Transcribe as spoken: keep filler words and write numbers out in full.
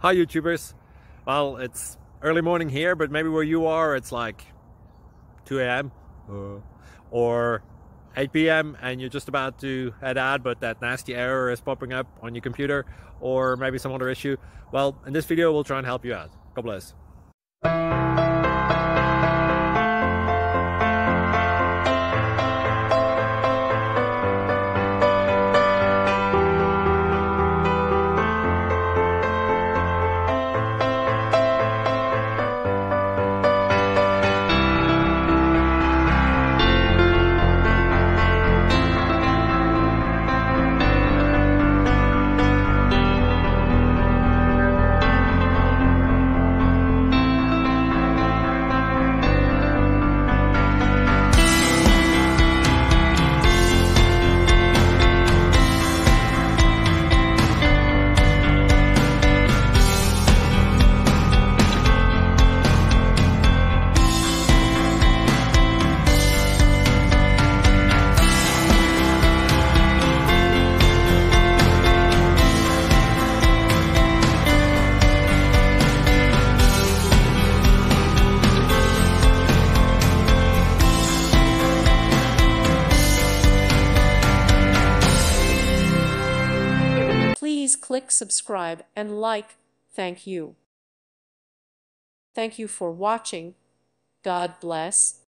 Hi YouTubers. Well, it's early morning here, but maybe where you are it's like two A M uh, or eight P M and you're just about to head out, but that nasty error is popping up on your computer, or maybe some other issue. Well, in this video we'll try and help you out. God bless. Please click subscribe and like. Thank you. Thank you for watching. God bless.